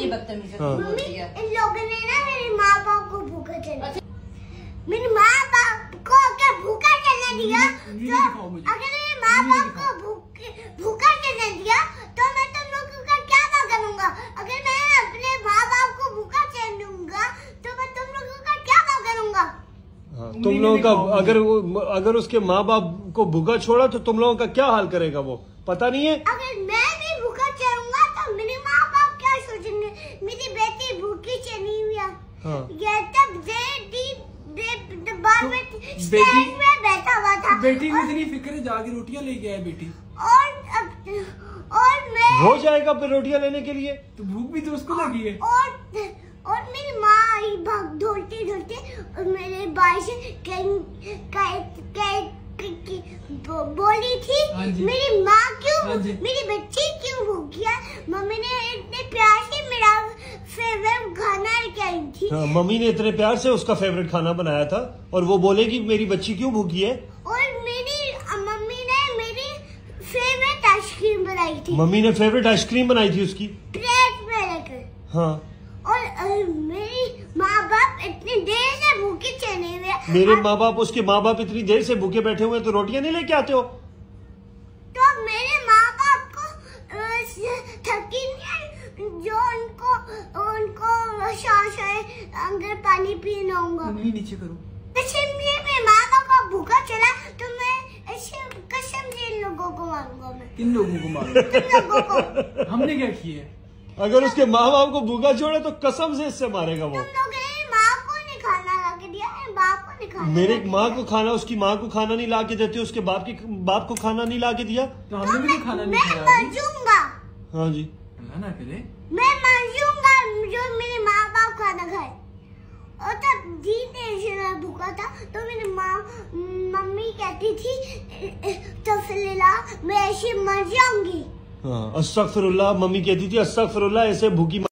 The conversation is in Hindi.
कितनी बदतमीजी मम्मी इन लोगों ने ना मेरे माँ बाप को भूखा चलने, मेरे माँ बाप को अगर भूखा चलने दिया तो अगर मेरे माँ बाप को भूखा चलने दिया तो मैं तुम लोगों का क्या करूँगा। अगर मैं अपने माँ बाप को भूखा चलने दूंगा तो मैं तुम लोगों का क्या करूँगा। तुम लोगों का अगर उसके माँ बाप को भूखा छोड़ा तो तुम लोगों का क्या हाल करेगा वो पता नहीं है। अगर मैं भी भूखा चलूंगा तो मेरे माँ बाप क्या सोचेंगे, मेरी बेटी भूखी चली हुई है। ये तब में बैठा हुआ था, बेटी को इतनी फिक्र है, जाके रोटियां लेके आए बेटी। और मैं हो जाएगा फिर रोटियां लेने के लिए, तो भूख भी तो उसको लगी है। और मेरी माँ आई भाग ढोलते और मेरे भाई से बोली थी मेरी माँ क्यों, मेरी बच्ची क्यों भूखी है। मम्मी ने इतने प्यार से मेरा फेवरेट खाना लेके आई थी। मम्मी ने इतने प्यार से उसका फेवरेट खाना बनाया था और वो बोलेगी मेरी बच्ची क्यों भूखी है। और मेरी मम्मी ने मेरी फेवरेट आइसक्रीम बनाई थी। मम्मी ने फेवरेट आइसक्रीम बनाई थी उसकी प्लेट में रखकर। हाँ, और मेरी माँ बाप इतनी देर से भूखे चले हुए, मेरे माँ बाप उसके माँ बाप इतनी देर से भूखे बैठे हुए तो रोटियां नहीं लेके आते हो। तो मेरे माँ बाप को थकी नहीं जो उनको सांस अंदर पानी पीना होगा। नीचे करो। मेरे माँ बाप का भूखा चला तो मैं ऐसे कसम से इन लोगों को मारूंगा। मैं किन लोगों को मारूंगा? तुम लोगों को। हमने क्या किया है? अगर उसके माँ बाप को भूखा छोड़ा तो कसम से इससे मारेगा वो। तुम लोग माँ को नहीं खाना ला के दिया, बाप को नहीं खाना। मेरे माँ को खाना, उसकी माँ को खाना नहीं ला के देते, उसके बाप को खाना नहीं ला के दिया तो हमने भी खाना नहीं खाया। मैं मर जाऊंगा। हाँ जी, ना करे, मैं मर जाऊंगा जो मेरे माँ बाप खाना खाए। और तब दिन भूखा था तो मेरी मम्मी कहती थी तो फिलहाल मैं ऐसे मर जाऊंगी। हाँ, अस्तगफिरुल्लाह, मम्मी कहती थी अस्तगफिरुल्लाह, ऐसे भूखी